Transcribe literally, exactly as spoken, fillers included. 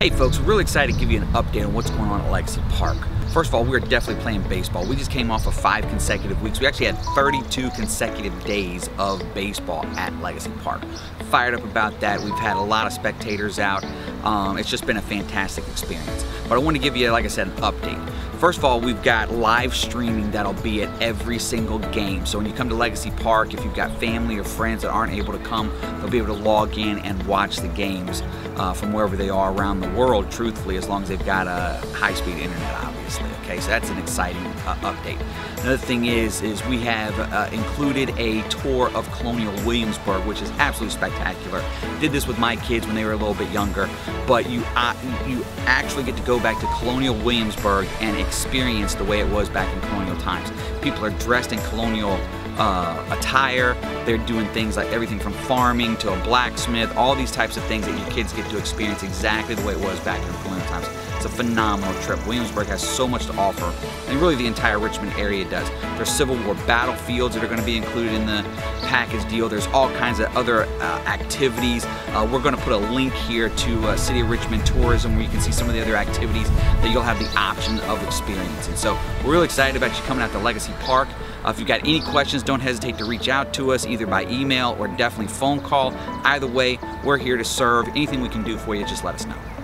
Hey folks, we're really excited to give you an update on what's going on at Legacy Park. First of all, we're definitely playing baseball. We just came off of five consecutive weeks. We actually had thirty-two consecutive days of baseball at Legacy Park. Fired up about that. We've had a lot of spectators out. Um, it's just been a fantastic experience. But I want to give you, like I said, an update. First of all, we've got live streaming that'll be at every single game. So when you come to Legacy Park, if you've got family or friends that aren't able to come, they'll be able to log in and watch the games uh, from wherever they are around the world, truthfully, as long as they've got a high-speed internet, obviously. Okay, so that's an exciting uh, update. Another thing is, is we have uh, included a tour of Colonial Williamsburg, which is absolutely spectacular. Did this with my kids when they were a little bit younger, but you uh, you actually get to go back to Colonial Williamsburg and experience the way it was back in colonial times. People are dressed in colonial uh, attire. They're doing things like everything from farming to a blacksmith, all these types of things that your kids get to experience exactly the way it was back in colonial times. It's a phenomenal trip. Williamsburg has so much to offer, and really the entire Richmond area does. There's Civil War battlefields that are going to be included in the package deal. There's all kinds of other uh, activities. Uh, we're going to put a link here to uh, City of Richmond Tourism where you can see some of the other activities that you'll have the option of experiencing. So we're really excited about you coming out to Legacy Park. Uh, if you've got any questions, don't hesitate to reach out to us either by email or definitely phone call. Either way, we're here to serve. Anything we can do for you, just let us know.